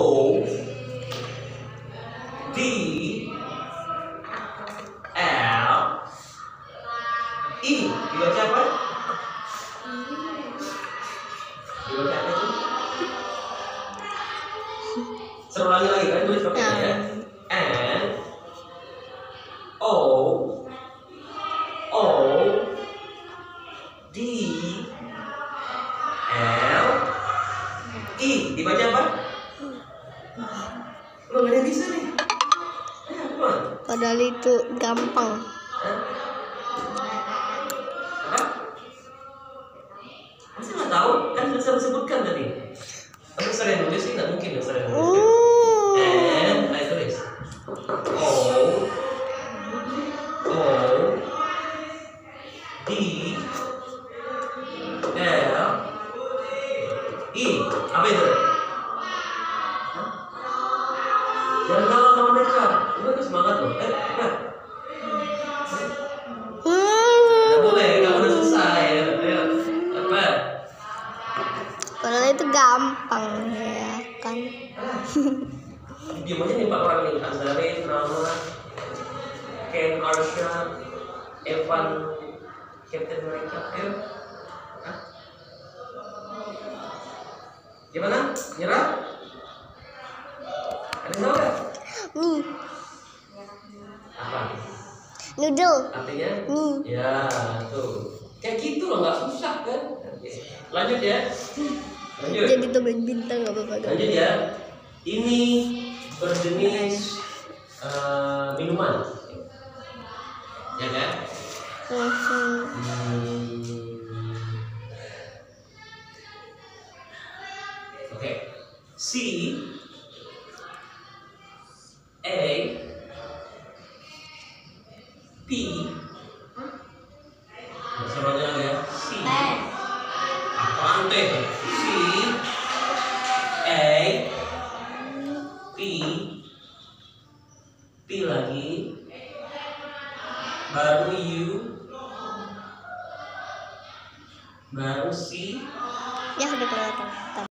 D L I. Dibaca apa? Dibaca apa itu? Seru lagi kan tulis pakai ya. N O D L I. Dibaca apa? Lo nggak ada bisa nih. Padahal itu gampang. Apa? Masih nggak tahu? Kan sudah saya sebutkan tadi. Tapi sering nulis sih nggak mungkin ya sering nulis. N, ayo tulis. O D L I. Apa itu? Jangan kalah sama mereka. Udah semangat loh. Udah. Nggak boleh, kamu udah selesai. Ayo. Apa? Padahal itu gampang ya kan. Diam aja nih Pak orang nih. Azarin, Rama, Ken, Arsha, Evan, Captain mereka. Ayo. Hah? Gimana? Nyerah? Ada yang tahu nggak? Apa? Noodle. Artinya? Ya, tuh. Kayak gitu loh, nggak susah kan? Oke. Lanjut ya. Lanjut. Jadi temen bintang nggak apa-apa. Lanjut ya. Ini berjenis minuman. Ya kan? Oke. C A P. Semuanya ya. C. Apaan teh? C A P. P lagi. Baru U. Baru C. Ya udah kelihatan.